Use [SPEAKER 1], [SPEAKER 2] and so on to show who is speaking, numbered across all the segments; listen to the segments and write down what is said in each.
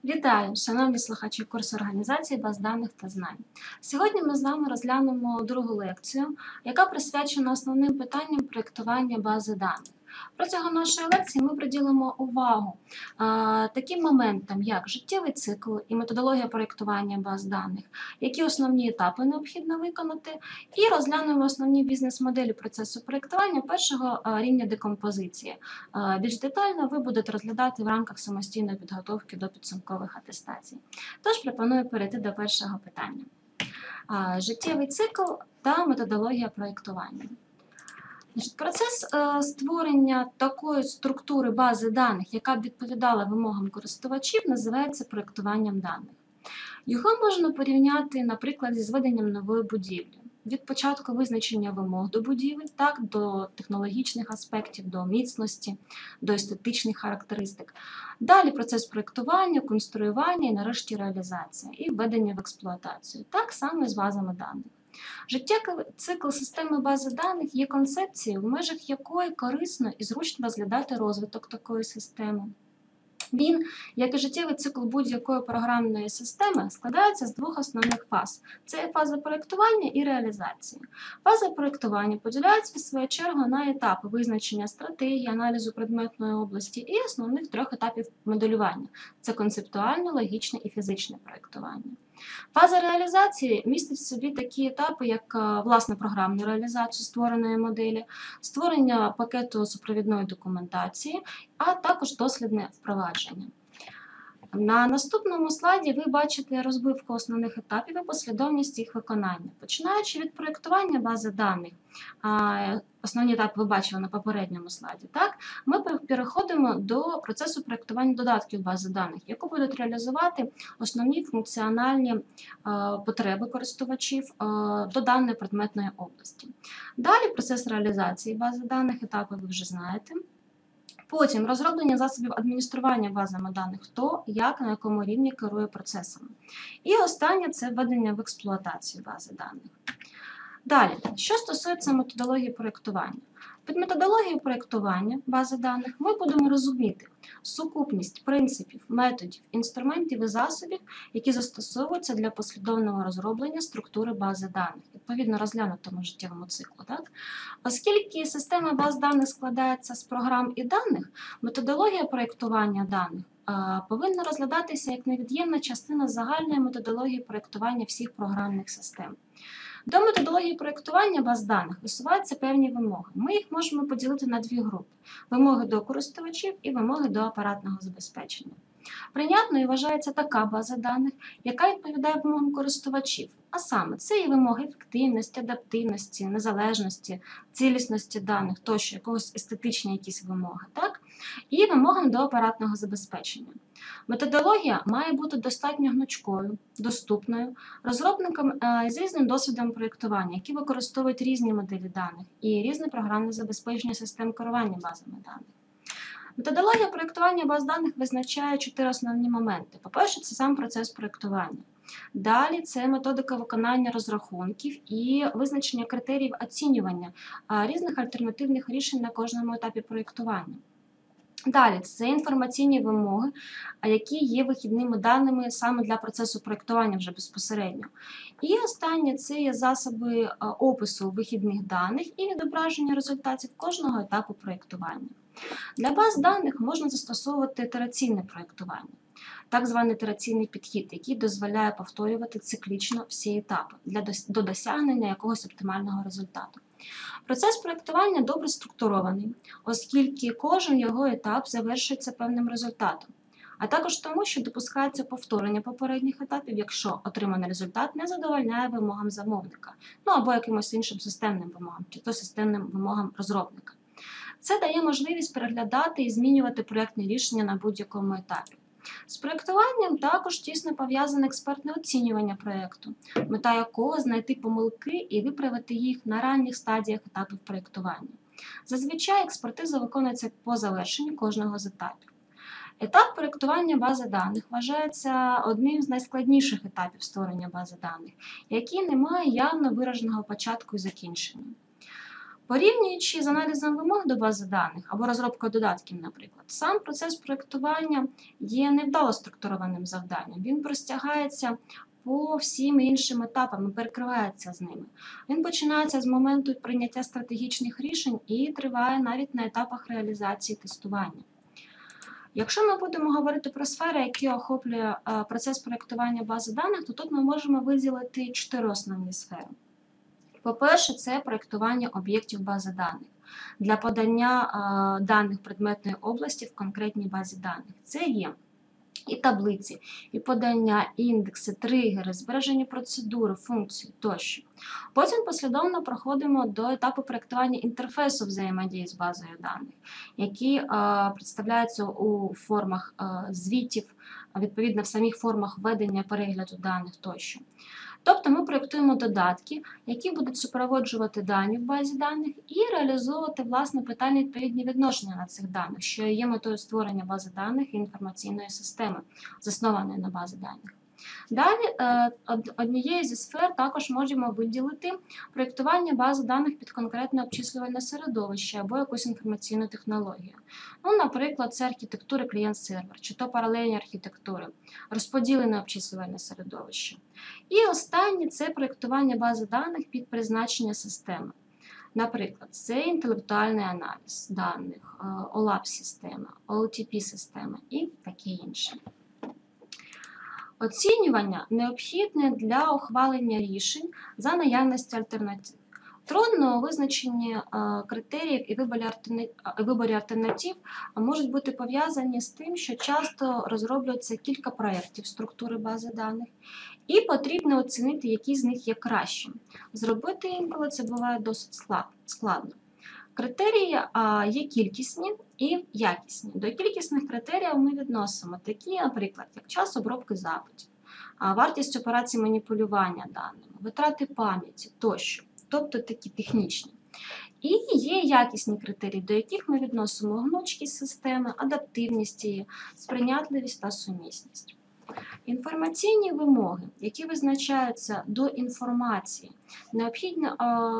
[SPEAKER 1] Вітаю, шановні слухачі курсу організації баз даних та знань. Сьогодні ми з вами розглянемо другу лекцію, яка присвячена основним питанням проєктування бази даних. Протягом нашої лекції ми приділимо увагу таким моментам, як життєвий цикл і методологія проєктування баз даних, які основні етапи необхідно виконати, і розглянемо основні бізнес-моделі процесу проєктування першого рівня декомпозиції. Більш детально ви будете розглядати в рамках самостійної підготовки до підсумкових атестацій. Тож пропоную перейти до першого питання. Життєвий цикл та методологія проєктування. Процес створення такої структури бази даних, яка б відповідала вимогам користувачів, називається проєктуванням даних. Його можна порівняти, наприклад, зі зведенням нової будівлі. Від початку визначення вимог до будівель, так, до технологічних аспектів, до міцності, до естетичних характеристик. Далі процес проєктування, конструювання і нарешті реалізація і введення в експлуатацію. Так само і з базами даних. Життєвий цикл системи бази даних є концепцією, в межах якої корисно і зручно розглядати розвиток такої системи. Він, як і життєвий цикл будь-якої програмної системи, складається з двох основних фаз. Це фаза проєктування і реалізації. Фаза проєктування поділяється, в свою чергу, на етапи визначення стратегії, аналізу предметної області і основних трьох етапів моделювання. Це концептуальне, логічне і фізичне проєктування. Фаза реалізації містить в собі такі етапи, як власне програмну реалізацію створеної моделі, створення пакету супровідної документації, а також дослідне впровадження. На наступному слайді ви бачите розбивку основних етапів і послідовність їх виконання. Починаючи від проєктування бази даних, основні етапи ви бачили на попередньому слайді, так? Ми переходимо до процесу проєктування додатків бази даних, яку будуть реалізувати основні функціональні потреби користувачів до даної предметної області. Далі процес реалізації бази даних, етапи ви вже знаєте. Потім розроблення засобів адміністрування базами даних, хто, як, на якому рівні керує процесами. І останнє – це введення в експлуатацію бази даних. Далі, що стосується методології проєктування. Під методологією проєктування бази даних ми будемо розуміти сукупність принципів, методів, інструментів і засобів, які застосовуються для послідовного розроблення структури бази даних, відповідно розглянутому життєвому циклу. Так? Оскільки система баз даних складається з програм і даних, методологія проєктування даних повинна розглядатися як невід'ємна частина загальної методології проєктування всіх програмних систем. До методології проєктування баз даних висуваються певні вимоги. Ми їх можемо поділити на дві групи – вимоги до користувачів і вимоги до апаратного забезпечення. Прийнятною вважається така база даних, яка відповідає вимогам користувачів, а саме це є вимоги ефективності, адаптивності, незалежності, цілісності даних, тощо, якогось естетичні якісь вимоги, так? І вимогам до апаратного забезпечення. Методологія має бути достатньо гнучкою, доступною, розробникам з різним досвідом проєктування, які використовують різні моделі даних і різне програмне забезпечення систем керування базами даних. Методологія проєктування баз даних визначає 4 основні моменти. По-перше, це сам процес проєктування. Далі це методика виконання розрахунків і визначення критеріїв оцінювання різних альтернативних рішень на кожному етапі проєктування. Далі це інформаційні вимоги, які є вихідними даними саме для процесу проєктування вже безпосередньо. І останнє це є засоби опису вихідних даних і відображення результатів кожного етапу проєктування. Для баз даних можна застосовувати ітераційне проєктування, так званий ітераційний підхід, який дозволяє повторювати циклічно всі етапи до досягнення якогось оптимального результату. Процес проєктування добре структурований, оскільки кожен його етап завершується певним результатом, а також тому, що допускається повторення попередніх етапів, якщо отриманий результат не задовольняє вимогам замовника, або якимось іншим системним вимогам, чи то системним вимогам розробника. Це дає можливість переглядати і змінювати проєктні рішення на будь-якому етапі. З проєктуванням також тісно пов'язане експертне оцінювання проєкту, мета якого – знайти помилки і виправити їх на ранніх стадіях етапів проєктування. Зазвичай експертиза виконується по завершенні кожного з етапів. Етап проєктування бази даних вважається одним з найскладніших етапів створення бази даних, який не має явно вираженого початку і закінчення. Порівнюючи з аналізом вимог до бази даних або розробкою додатків, наприклад, сам процес проєктування є невдало структурованим завданням. Він простягається по всім іншим етапам і перекривається з ними. Він починається з моменту прийняття стратегічних рішень і триває навіть на етапах реалізації тестування. Якщо ми будемо говорити про сфери, які охоплює процес проєктування бази даних, то тут ми можемо виділити 4 основні сфери. По-перше, це проєктування об'єктів бази даних для подання даних предметної області в конкретній базі даних. Це є і таблиці, і подання, і індекси, тригери, збережені процедури, функції тощо. Потім послідовно проходимо до етапу проєктування інтерфейсу взаємодії з базою даних, які представляються у формах звітів, відповідно в самих формах ведення перегляду даних тощо. Тобто ми проєктуємо додатки, які будуть супроводжувати дані в базі даних і реалізовувати, власне, питання відповідні відношення на цих даних, що є метою створення бази даних і інформаційної системи, заснованої на базі даних. Далі однією зі сфер також можемо виділити проєктування бази даних під конкретне обчислювальне середовище або якусь інформаційну технологію. Ну, наприклад, це архітектури клієнт-сервер, чи то паралельні архітектури, розподілене обчислювальне середовище. І останнє – це проєктування бази даних під призначення системи. Наприклад, це інтелектуальний аналіз даних, OLAP-система, OLTP-система і таке інше. Оцінювання необхідне для ухвалення рішень за наявності альтернатив. Трудно у визначенні критеріїв і виборі альтернатив можуть бути пов'язані з тим, що часто розроблюється кілька проєктів структури бази даних, і потрібно оцінити, які з них є кращим. Зробити інколи це буває досить складно. Критерії є кількісні і якісні. До кількісних критеріїв ми відносимо такі, наприклад, як час обробки запитів, вартість операцій маніпулювання даними, витрати пам'яті тощо, тобто такі технічні. І є якісні критерії, до яких ми відносимо гнучкість системи, адаптивність її, сприйнятливість та сумісність. Інформаційні вимоги, які визначаються до інформації, необхідно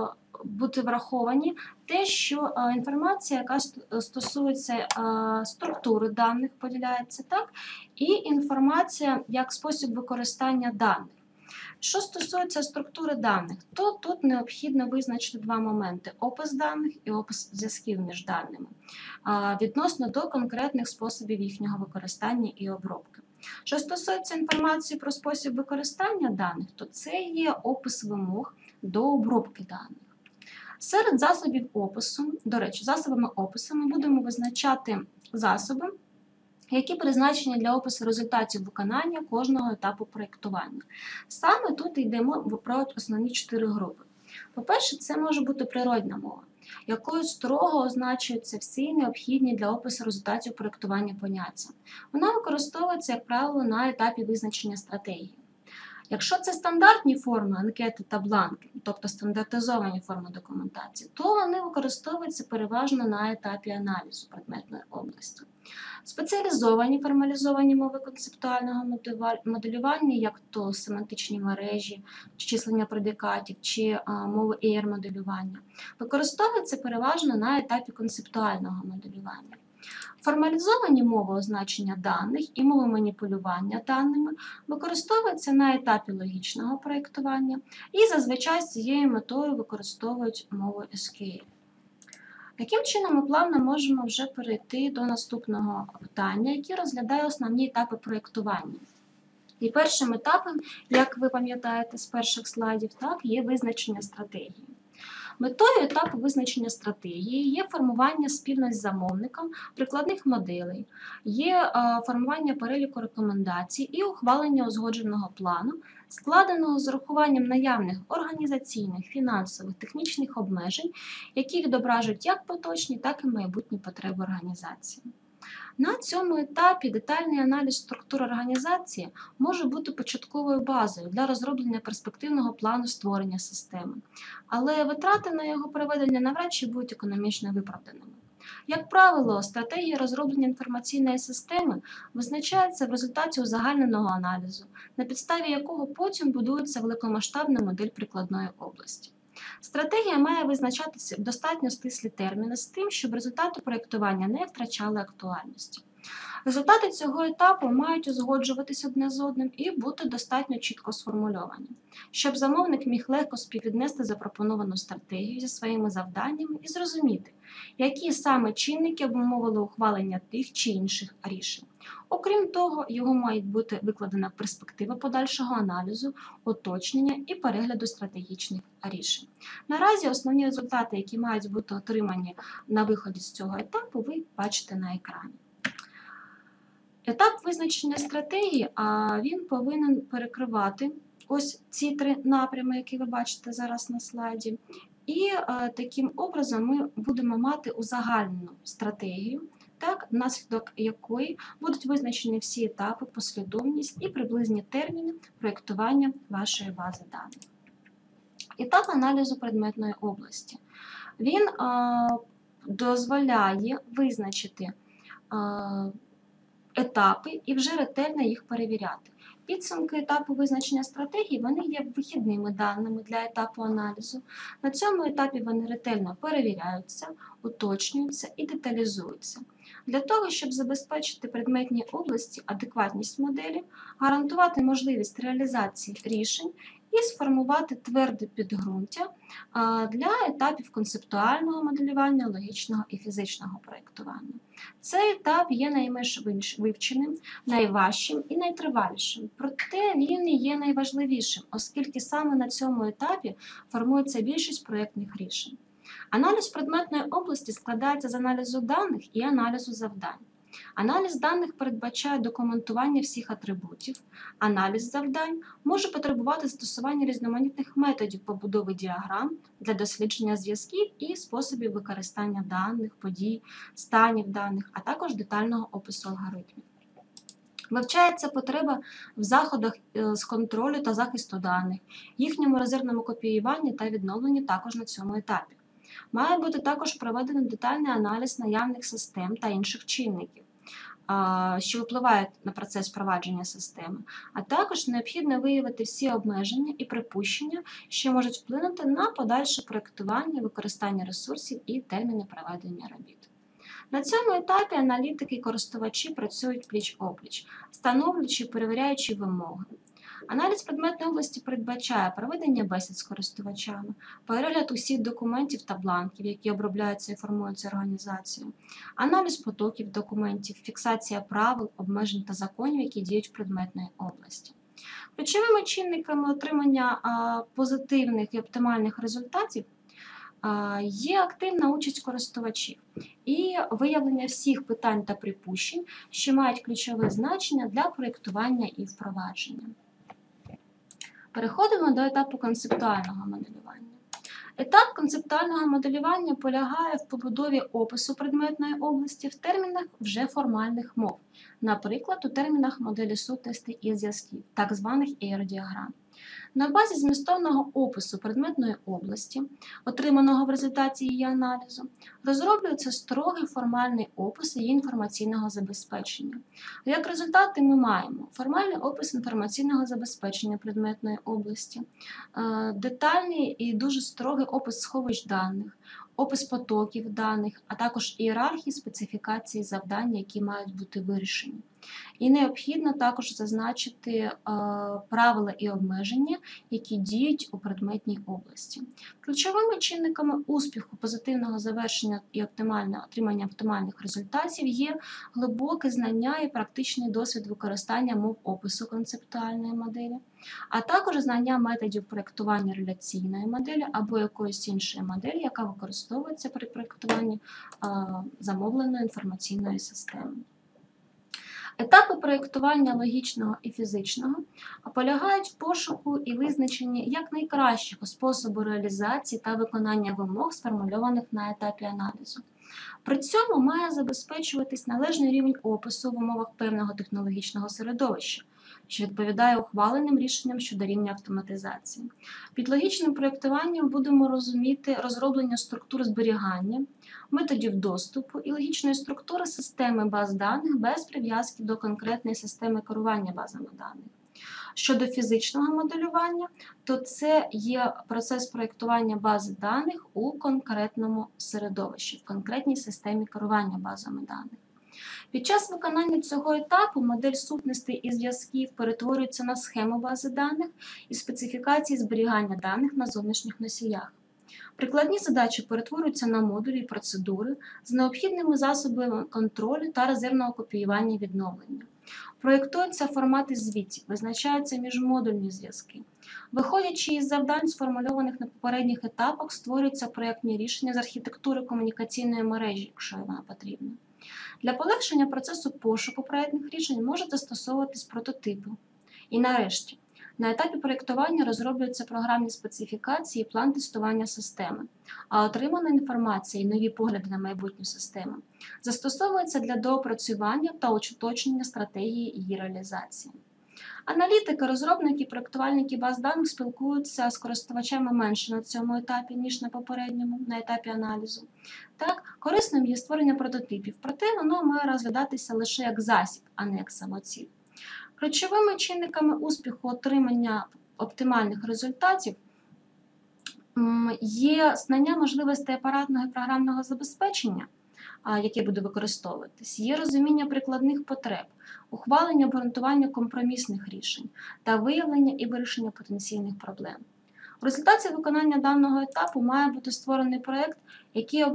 [SPEAKER 1] бути враховані те, що інформація, яка стосується структури даних, поділяється так, і інформація як спосіб використання даних. Що стосується структури даних, то тут необхідно визначити 2 моменти – опис даних і опис зв'язків між даними, відносно до конкретних способів їхнього використання і обробки. Що стосується інформації про спосіб використання даних, то це є опис вимог до обробки даних. Серед засобів опису, до речі, засобами опису ми будемо визначати засоби, які призначені для опису результатів виконання кожного етапу проєктування. Саме тут йдемо про основні 4 групи. По-перше, це може бути природна мова, якою строго означуються всі необхідні для опису результатів проєктування поняття. Вона використовується, як правило, на етапі визначення стратегії. Якщо це стандартні форми, анкети та бланки, тобто стандартизовані форми документації, то вони використовуються переважно на етапі аналізу предметної області. Спеціалізовані формалізовані мови концептуального моделювання, як то семантичні мережі, числення предикатів чи мови ER-моделювання, використовуються переважно на етапі концептуального моделювання. Формалізовані мови означення даних і мови маніпулювання даними використовуються на етапі логічного проєктування і зазвичай з цією метою використовують мову SQL. Таким чином, ми плавно можемо вже перейти до наступного питання, яке розглядає основні етапи проєктування. І першим етапом, як ви пам'ятаєте з перших слайдів, так, є визначення стратегії. Метою етапу визначення стратегії є формування спільно з замовником прикладних моделей, є формування переліку рекомендацій і ухвалення узгодженого плану, складеного з урахуванням наявних організаційних, фінансових, технічних обмежень, які відображують як поточні, так і майбутні потреби організації. На цьому етапі детальний аналіз структур організації може бути початковою базою для розроблення перспективного плану створення системи, але витрати на його проведення навряд чи будуть економічно виправданими. Як правило, стратегія розроблення інформаційної системи визначається в результаті узагальненого аналізу, на підставі якого потім будується великомасштабна модель прикладної області. Стратегія має визначатися в достатньо стислі терміни з тим, щоб результати проєктування не втрачали актуальності. Результати цього етапу мають узгоджуватися одне з одним і бути достатньо чітко сформульовані, щоб замовник міг легко співвіднести запропоновану стратегію зі своїми завданнями і зрозуміти, які саме чинники обумовили ухвалення тих чи інших рішень. Окрім того, його має бути викладена перспектива подальшого аналізу, уточнення і перегляду стратегічних рішень. Наразі основні результати, які мають бути отримані на виході з цього етапу, ви бачите на екрані. Етап визначення стратегії, він повинен перекривати ось ці три напрями, які ви бачите зараз на слайді. І таким образом ми будемо мати узагальнену стратегію, внаслідок якої будуть визначені всі етапи, послідовність і приблизні терміни проєктування вашої бази даних. Етап аналізу предметної області. Він дозволяє визначити етапи і вже ретельно їх перевіряти. Підсумки етапу визначення стратегії вони є вихідними даними для етапу аналізу. На цьому етапі вони ретельно перевіряються, уточнюються і деталізуються. Для того, щоб забезпечити предметній області адекватність моделі, гарантувати можливість реалізації рішень і сформувати тверде підґрунтя для етапів концептуального моделювання, логічного і фізичного проєктування. Цей етап є найменш вивченим, найважчим і найтривалішим, проте він і є найважливішим, оскільки саме на цьому етапі формується більшість проєктних рішень. Аналіз предметної області складається з аналізу даних і аналізу завдань. Аналіз даних передбачає документування всіх атрибутів. Аналіз завдань може потребувати застосування різноманітних методів побудови діаграм для дослідження зв'язків і способів використання даних, подій, станів даних, а також детального опису алгоритмів. Вивчається потреба в заходах з контролю та захисту даних, їхньому резервному копіюванні та відновленні також на цьому етапі. Має бути також проведений детальний аналіз наявних систем та інших чинників, що впливають на процес впровадження системи, а також необхідно виявити всі обмеження і припущення, що можуть вплинути на подальше проєктування, використання ресурсів і терміни проведення робіт. На цьому етапі аналітики і користувачі працюють пліч-опліч, встановлюючи і перевіряючи вимоги. Аналіз предметної області передбачає проведення бесід з користувачами, перегляд усіх документів та бланків, які обробляються і формуються організацією, аналіз потоків документів, фіксація правил, обмежень та законів, які діють в предметній області. Ключовими чинниками отримання позитивних і оптимальних результатів є активна участь користувачів і виявлення всіх питань та припущень, що мають ключове значення для проєктування і впровадження. Переходимо до етапу концептуального моделювання. Етап концептуального моделювання полягає в побудові опису предметної області в термінах вже формальних мов, наприклад, у термінах моделі сутностей і зв'язків, так званих аеродіаграм. На базі змістовного опису предметної області, отриманого в результаті її аналізу, розроблюється строгий формальний опис її інформаційного забезпечення. Як результати ми маємо формальний опис інформаційного забезпечення предметної області, детальний і дуже строгий опис сховищ даних, опис потоків даних, а також ієрархії специфікації завдань, які мають бути вирішені. І необхідно також зазначити правила і обмеження, які діють у предметній області. Ключовими чинниками успіху, позитивного завершення і отримання оптимальних результатів є глибоке знання і практичний досвід використання мов опису концептуальної моделі, а також знання методів проєктування реляційної моделі або якоїсь іншої моделі, яка використовується при проєктуванні замовленої інформаційної системи. Етапи проєктування логічного і фізичного полягають в пошуку і визначенні якнайкращого способу реалізації та виконання вимог, сформульованих на етапі аналізу. При цьому має забезпечуватись належний рівень опису в умовах певного технологічного середовища, що відповідає ухваленим рішенням щодо рівня автоматизації. Під логічним проєктуванням будемо розуміти розроблення структур зберігання, методів доступу і логічної структури системи баз даних без прив'язки до конкретної системи керування базами даних. Щодо фізичного моделювання, то це є процес проєктування бази даних у конкретному середовищі, в конкретній системі керування базами даних. Під час виконання цього етапу модель сутностей і зв'язків перетворюється на схему бази даних і специфікації зберігання даних на зовнішніх носіях. Прикладні задачі перетворюються на модулі і процедури з необхідними засобами контролю та резервного копіювання і відновлення. Проєктуються формати звітів, визначаються міжмодульні зв'язки. Виходячи із завдань, сформульованих на попередніх етапах, створюються проєктні рішення з архітектури комунікаційної мережі, якщо вона потрібна. Для полегшення процесу пошуку проєктних рішень можуть застосовуватись прототипи. І нарешті, на етапі проєктування розроблюються програмні специфікації і план тестування системи, а отримана інформація і нові погляди на майбутню систему застосовуються для доопрацювання та уточнення стратегії її реалізації. Аналітики, розробники і проєктувальники баз даних спілкуються з користувачами менше на цьому етапі, ніж на попередньому, на етапі аналізу. Так, корисним є створення прототипів, проте воно має розглядатися лише як засіб, а не як самоціль. Ключовими чинниками успіху отримання оптимальних результатів є знання можливостей апаратного і програмного забезпечення, яке буде використовуватись, є розуміння прикладних потреб, ухвалення обґрунтування компромісних рішень та виявлення і вирішення потенційних проблем. В результаті виконання даного етапу має бути створений проєкт, який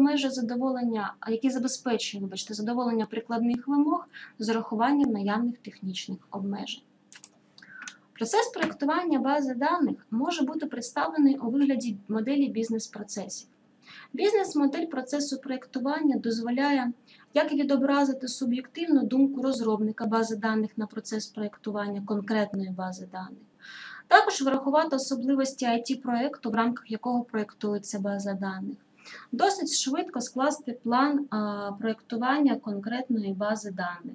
[SPEAKER 1] забезпечує задоволення прикладних вимог з урахуванням наявних технічних обмежень. Процес проєктування бази даних може бути представлений у вигляді моделі бізнес-процесів. Бізнес-модель процесу проєктування дозволяє як відобразити суб'єктивну думку розробника бази даних на процес проєктування конкретної бази даних, також врахувати особливості IT-проєкту, в рамках якого проєктується база даних. Досить швидко скласти план проєктування конкретної бази даних,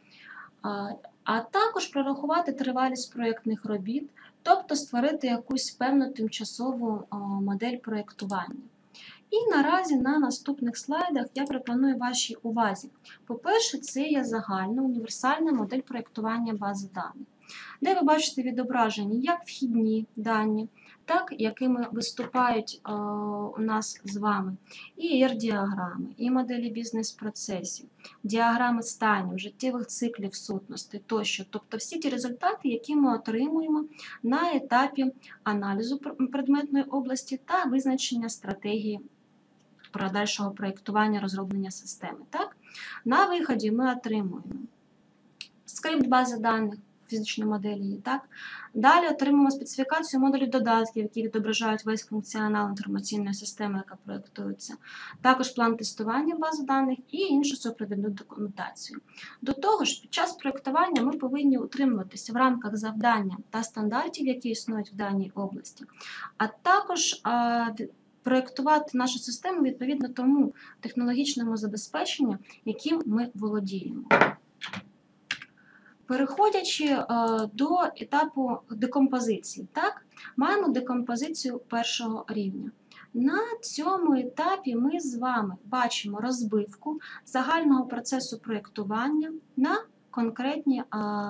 [SPEAKER 1] а також прорахувати тривалість проєктних робіт, тобто створити якусь певну тимчасову модель проєктування. І наразі на наступних слайдах я пропоную вашій увазі. По-перше, це є загальна універсальна модель проєктування бази даних, де ви бачите відображені як вхідні дані, так якими виступають у нас з вами і ER-діаграми, і моделі бізнес-процесів, діаграми станів, життєвих циклів сутностей тощо. Тобто всі ті результати, які ми отримуємо на етапі аналізу предметної області та визначення стратегії подальшого проєктування, розроблення системи. Так? На виході ми отримуємо скрипт бази даних, фізичні моделі. Так? Далі отримуємо специфікацію модулів додатків, які відображають весь функціонал інформаційної системи, яка проєктується. Також план тестування бази даних і іншу супровідну документацію. До того ж, під час проєктування ми повинні утримуватися в рамках завдання та стандартів, які існують в даній області, а також проєктувати нашу систему відповідно тому технологічному забезпеченню, яким ми володіємо. Переходячи до етапу декомпозиції, так, маємо декомпозицію першого рівня. На цьому етапі ми з вами бачимо розбивку загального процесу проєктування на конкретні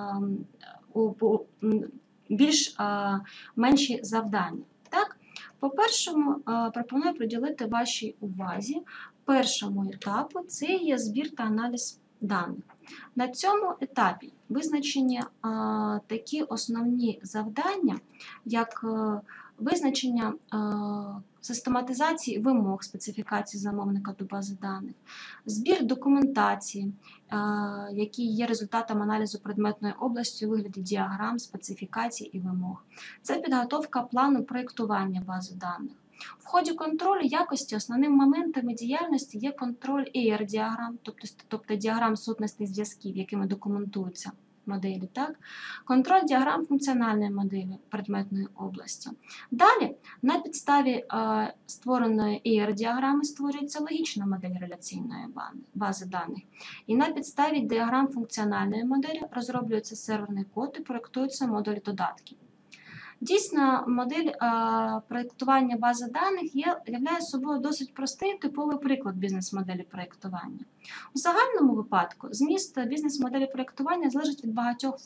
[SPEAKER 1] менші завдання. Так? По-першому, пропоную приділити вашій увазі першому етапу – це є збір та аналіз даних. На цьому етапі визначені такі основні завдання, як визначення систематизації вимог специфікації замовника до бази даних, збір документації, які є результатом аналізу предметної області у вигляді діаграм, специфікацій і вимог. Це підготовка плану проєктування бази даних. В ході контролю якості основним моментами діяльності є контроль ER-діаграм, тобто діаграм сутностей зв'язків, якими документуються моделі, так? Контроль діаграм функціональної моделі предметної області. Далі, на підставі створеної ER-діаграми створюється логічна модель реляційної бази даних. І на підставі діаграм функціональної моделі розроблюється серверний код і проєктуються модулі додатків. Дійсно, модель проєктування бази даних являє собою досить простий типовий приклад бізнес-моделі проєктування. У загальному випадку зміст бізнес-моделі проєктування залежить від багатьох факторів,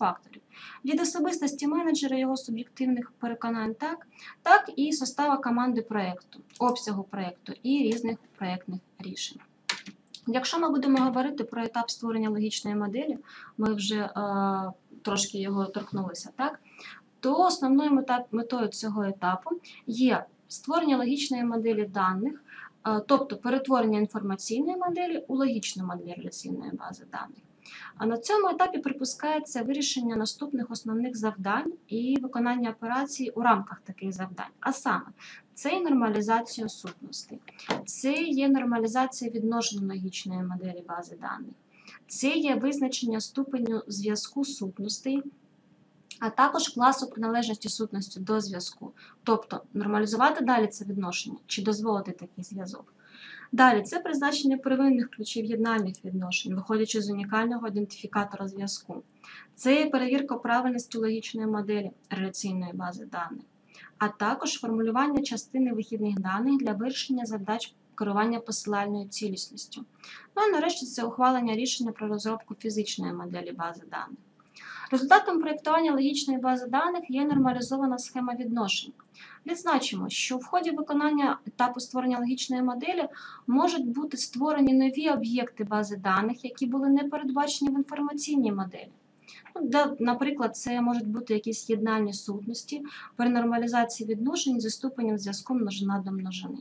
[SPEAKER 1] Від особистості менеджера, його суб'єктивних переконань, так і состава команди проєкту, обсягу проєкту і різних проєктних рішень. Якщо ми будемо говорити про етап створення логічної моделі, ми вже трошки його торкнулися, то основною метою цього етапу є створення логічної моделі даних, тобто перетворення інформаційної моделі у логічну модель реляційної бази даних. А на цьому етапі припускається вирішення наступних основних завдань і виконання операцій у рамках таких завдань. А саме, це є нормалізація сутностей, це є нормалізація відношень логічної моделі бази даних, це є визначення ступеню зв'язку сутностей, а також класу приналежності сутності до зв'язку. Тобто, нормалізувати далі це відношення чи дозволити такий зв'язок. Далі, це призначення первинних ключів єднальних відношень, виходячи з унікального ідентифікатора зв'язку. Це є перевірка правильності логічної моделі реляційної бази даних, а також формулювання частини вихідних даних для вирішення задач керування посилальною цілісністю. Ну і нарешті це ухвалення рішення про розробку фізичної моделі бази даних. Результатом проєктування логічної бази даних є нормалізована схема відношень. Відзначимо, що в ході виконання етапу створення логічної моделі можуть бути створені нові об'єкти бази даних, які були не передбачені в інформаційній моделі. Наприклад, це можуть бути якісь єднальні сутності при нормалізації відношень зі ступенем зв'язку множина до множини.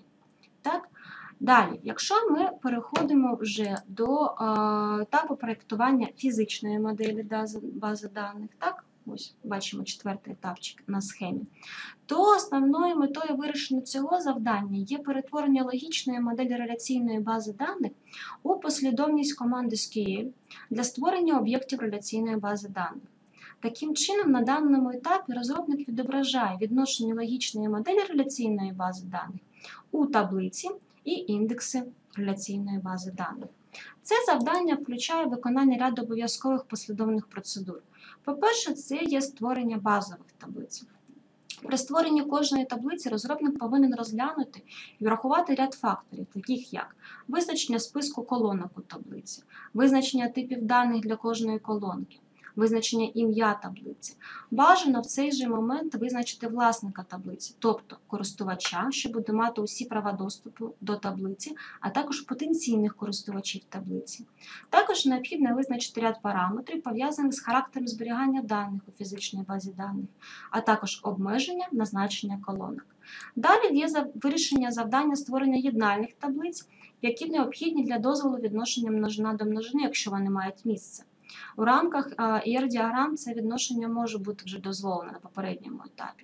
[SPEAKER 1] Далі, якщо ми переходимо вже до етапу проєктування фізичної моделі бази даних, ось бачимо четвертий етапчик на схемі, то основною метою вирішення цього завдання є перетворення логічної моделі реляційної бази даних у послідовність команди SQL для створення об'єктів реляційної бази даних. Таким чином, на даному етапі розробник відображає відношення логічної моделі реляційної бази даних у таблиці і індекси реляційної бази даних. Це завдання включає виконання ряду обов'язкових послідовних процедур. По-перше, це є створення базових таблиць. При створенні кожної таблиці розробник повинен розглянути і врахувати ряд факторів, таких як визначення списку колонок у таблиці, визначення типів даних для кожної колонки, визначення ім'я таблиці. Бажано в цей же момент визначити власника таблиці, тобто користувача, що буде мати усі права доступу до таблиці, а також потенційних користувачів таблиці. Також необхідно визначити ряд параметрів, пов'язаних з характером зберігання даних у фізичній базі даних, а також обмеження на значення колонок. Далі є вирішення завдання створення єднальних таблиць, які необхідні для дозволу відношення множина до множини, якщо вони мають місце. У рамках ER-діаграм це відношення може бути вже дозволене на попередньому етапі.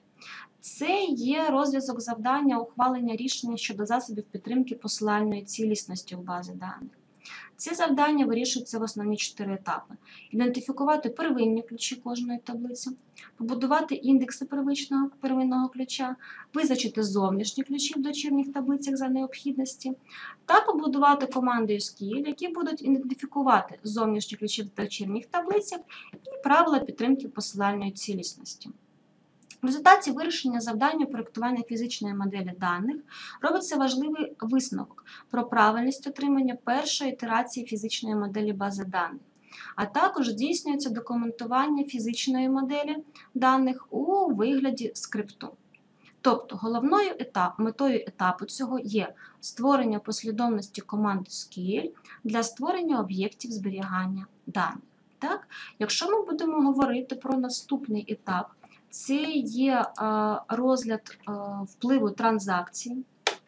[SPEAKER 1] Це є розв'язок завдання ухвалення рішення щодо засобів підтримки посилальної цілісності в базі даних. Ці завдання вирішуються в основні 4 етапи. Ідентифікувати первинні ключі кожної таблиці, побудувати індекси первинного ключа, визначити зовнішні ключі в дочірніх таблицях за необхідності та побудувати команди SQL, які будуть ідентифікувати зовнішні ключі в дочірніх таблицях і правила підтримки посилальної цілісності. В результаті вирішення завдання проєктування фізичної моделі даних робиться важливий висновок про правильність отримання першої ітерації фізичної моделі бази даних, а також здійснюється документування фізичної моделі даних у вигляді скрипту. Тобто головною метою етапу цього є створення послідовності команд SQL для створення об'єктів зберігання даних. Якщо ми будемо говорити про наступний етап, це є розгляд впливу транзакцій,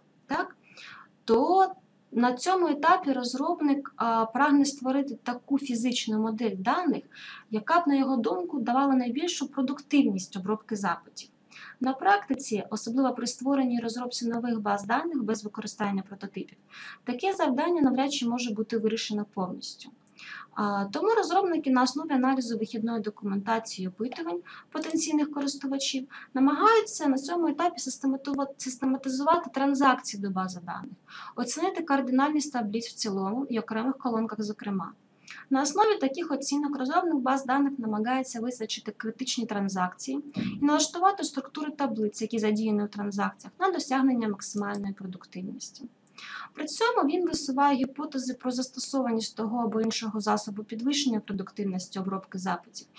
[SPEAKER 1] то на цьому етапі розробник прагне створити таку фізичну модель даних, яка б, на його думку, давала найбільшу продуктивність обробки запитів. На практиці, особливо при створенні і розробці нових баз даних без використання прототипів, таке завдання навряд чи може бути вирішено повністю. Тому розробники на основі аналізу вихідної документації опитувань потенційних користувачів намагаються на цьому етапі систематизувати транзакції до бази даних, оцінити кардинальність таблиць в цілому і окремих колонках зокрема. На основі таких оцінок розробник баз даних намагається визначити критичні транзакції і налаштувати структури таблиць, які задіяні у транзакціях, на досягнення максимальної продуктивності. При цьому він висуває гіпотези про застосованість того або іншого засобу підвищення продуктивності обробки запитів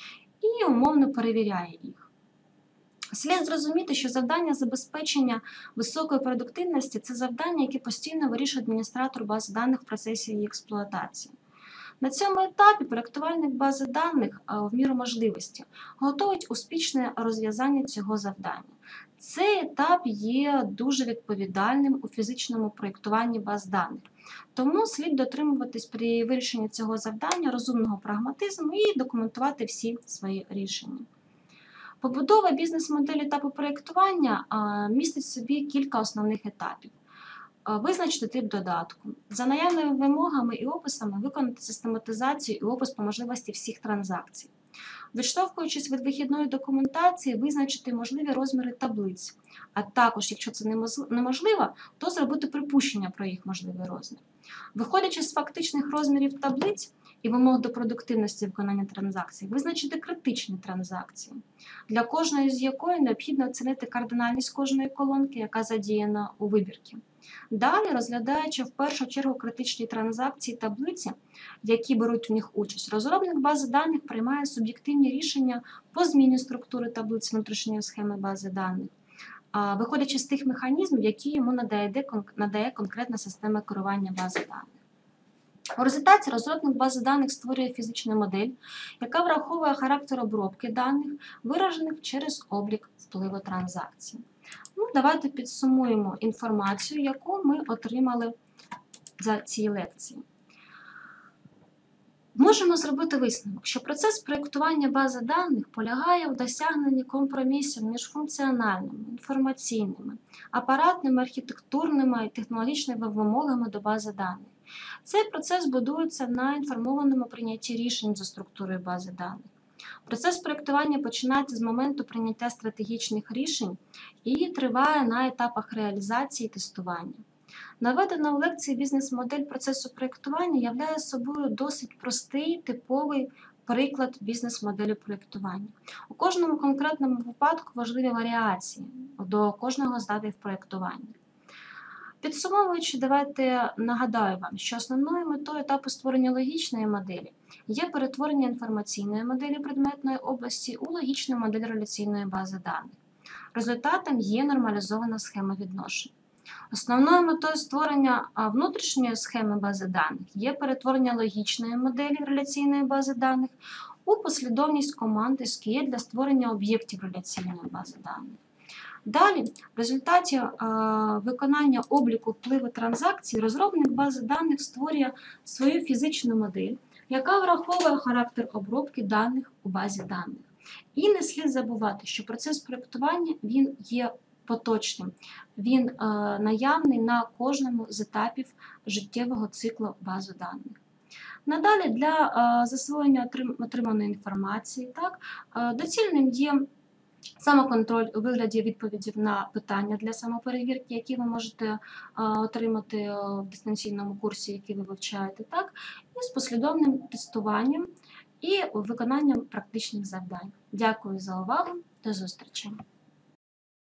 [SPEAKER 1] і умовно перевіряє їх. Слід зрозуміти, що завдання забезпечення високої продуктивності – це завдання, яке постійно вирішує адміністратор бази даних в процесі її експлуатації. На цьому етапі проєктувальник бази даних в міру можливості готують успішне розв'язання цього завдання. Цей етап є дуже відповідальним у фізичному проєктуванні баз даних. Тому слід дотримуватись при вирішенні цього завдання розумного прагматизму і документувати всі свої рішення. Побудова бізнес-моделі етапу проєктування містить в собі кілька основних етапів. Визначити тип додатку. За наявними вимогами і описами виконати систематизацію і опис по можливості всіх транзакцій. Відштовхуючись від вихідної документації, визначити можливі розміри таблиць, а також, якщо це неможливо, то зробити припущення про їх можливий розмір. Виходячи з фактичних розмірів таблиць і вимог до продуктивності виконання транзакцій, визначити критичні транзакції, для кожної з якої необхідно оцінити кардинальність кожної колонки, яка задіяна у вибірці. Далі, розглядаючи в першу чергу критичні транзакції таблиці, які беруть в них участь, розробник бази даних приймає суб'єктивні рішення по зміні структури таблиць внутрішньої схеми бази даних, виходячи з тих механізмів, які йому надає конкретна система керування бази даних. У результаті розробник бази даних створює фізичну модель, яка враховує характер обробки даних, виражених через облік впливу транзакцій. Давайте підсумуємо інформацію, яку ми отримали за ці лекції. Можемо зробити висновок, що процес проєктування бази даних полягає в досягненні компромісів між функціональними, інформаційними, апаратними, архітектурними і технологічними вимогами до бази даних. Цей процес будується на інформованому прийнятті рішень за структурою бази даних. Процес проєктування починається з моменту прийняття стратегічних рішень і триває на етапах реалізації і тестування. Наведена у лекції бізнес-модель процесу проєктування являє собою досить простий, типовий приклад бізнес-моделі проєктування. У кожному конкретному випадку важливі варіації до кожного з етапів проєктування. Підсумовуючи, давайте нагадаю вам, що основною метою етапу створення логічної моделі є перетворення інформаційної моделі предметної області у логічну модель реляційної бази даних. Результатом є нормалізована схема відношень. Основною метою створення внутрішньої схеми бази даних є перетворення логічної моделі реляційної бази даних у послідовність команд SQL для створення об'єктів реляційної бази даних. Далі, в результаті виконання обліку впливу транзакцій, розробник бази даних створює свою фізичну модель, яка враховує характер обробки даних у базі даних. І не слід забувати, що процес проєктування він є поточним, він наявний на кожному з етапів життєвого циклу бази даних. Надалі, для засвоєння отриманої інформації, доцільним є самоконтроль у вигляді відповідів на питання для самоперевірки, які ви можете отримати в дистанційному курсі, який ви вивчаєте, і з послідовним тестуванням і виконанням практичних завдань. Дякую за увагу, до зустрічі!